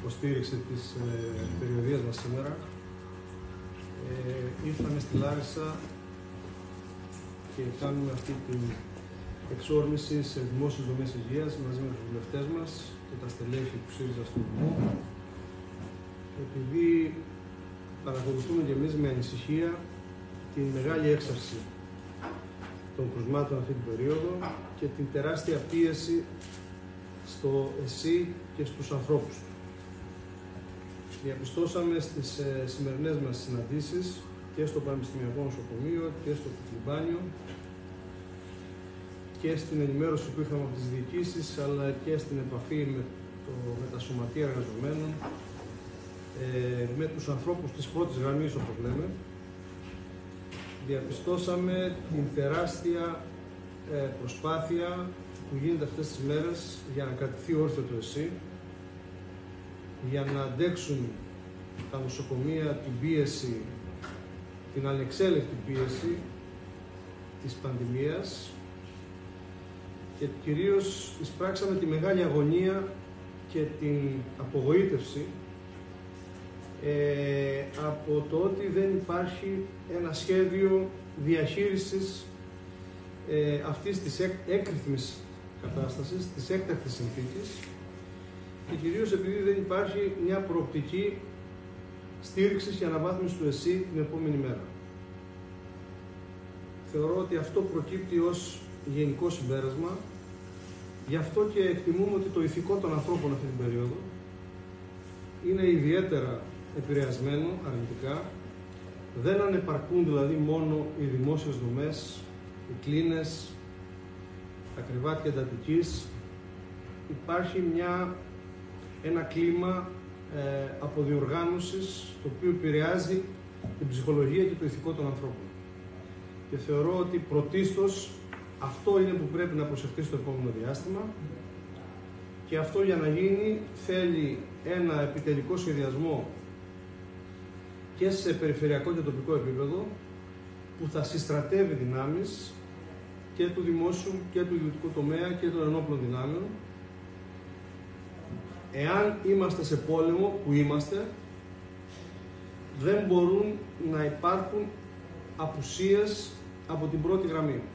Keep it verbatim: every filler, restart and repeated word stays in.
υποστήριξη της ε, περιοδίας μας σήμερα. Ε, ήρθαμε στη Λάρισα και κάνουμε αυτή την εξόρμηση σε δημόσιες δομές υγείας μαζί με τους βουλευτές μας και τα στελέχη του ΣΥΡΙΖΑ στο Δήμο, επειδή παρακολουθούμε και εμείς με ανησυχία την μεγάλη έξαρση των κρουσμάτων αυτή την περίοδο και την τεράστια πίεση στο ΕΣΥ και στους ανθρώπους του. Διαπιστώσαμε στις ε, σημερινές μας συναντήσεις και στο Πανεπιστημιακό Νοσοκομείο και στο Κουκλιμπάνιο και στην ενημέρωση που είχαμε από τις διοικήσεις, αλλά και στην επαφή με, το, με τα σωματεία εργαζομένων, ε, με τους ανθρώπους της πρώτης γραμμής, όπως λέμε, διαπιστώσαμε την τεράστια ε, προσπάθεια που γίνεται αυτές τις μέρες για να κρατηθεί όρθιο το ΕΣΥ, για να αντέξουν τα νοσοκομεία την πίεση, την ανεξέλεκτη πίεση της πανδημίας και κυρίως εισπράξαμε τη μεγάλη αγωνία και την απογοήτευση ε, από το ότι δεν υπάρχει ένα σχέδιο διαχείρισης ε, αυτής της έκρηθμης κατάστασης, της έκτακτης συνθήκης και κυρίως επειδή δεν υπάρχει μια προοπτική στήριξης και αναβάθμισης του ΕΣΥ την επόμενη μέρα. Θεωρώ ότι αυτό προκύπτει ως γενικό συμπέρασμα, γι' αυτό και εκτιμούμε ότι το ηθικό των ανθρώπων αυτή την περίοδο είναι ιδιαίτερα επηρεασμένο αρνητικά, δεν ανεπαρκούν δηλαδή μόνο οι δημόσιες δομές, οι κλίνες, τα κρεβάτια εντατικής, υπάρχει μια, ένα κλίμα ε, αποδιοργάνωσης το οποίο επηρεάζει την ψυχολογία και το ηθικό των ανθρώπων. Και θεωρώ ότι πρωτίστως αυτό είναι που πρέπει να προσεχθεί στο επόμενο διάστημα και αυτό για να γίνει θέλει ένα επιτελικό σχεδιασμό και σε περιφερειακό και τοπικό επίπεδο που θα συστρατεύει δυνάμεις και του δημόσιου και του ιδιωτικού τομέα και των ενόπλων δυνάμεων. Εάν είμαστε σε πόλεμο, που είμαστε, δεν μπορούν να υπάρχουν απουσίες από την πρώτη γραμμή.